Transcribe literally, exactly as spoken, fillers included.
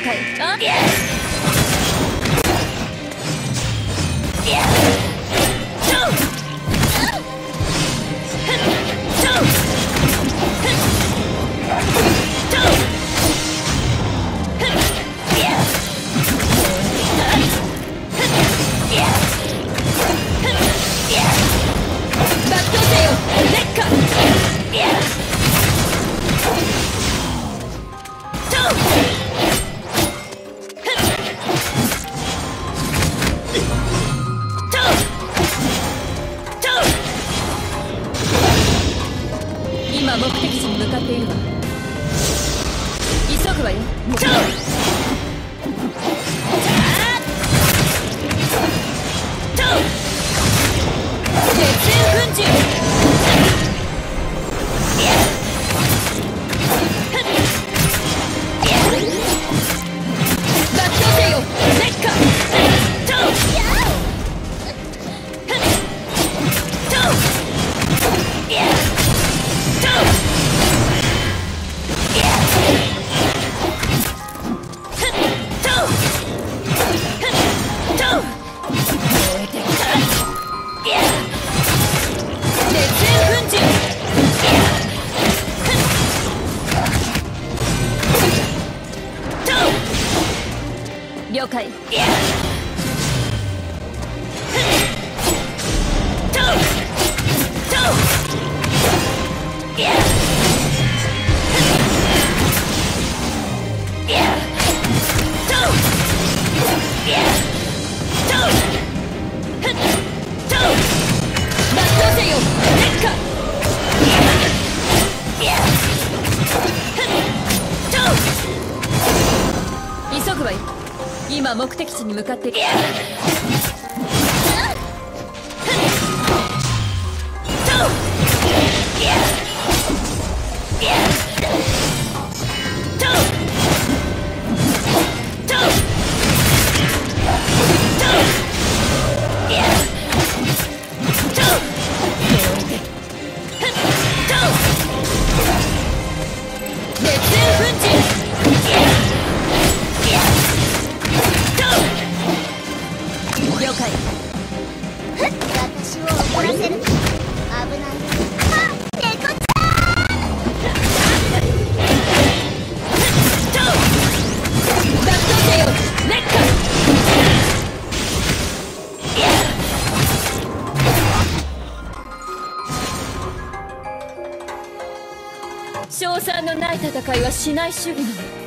解。あっ今目的地に向かっているわ。急ぐわよ。もう絶縁粉塵。抜刀せよ烈火。了解。抜刀せよ烈火。急ぐわよ。今目的地に向かっている。熱縁粉塵。了解。 私を怒らせる。危ない。あ、猫ちゃん。 脱刀せよ烈火。勝算のない戦いはしない主義なの。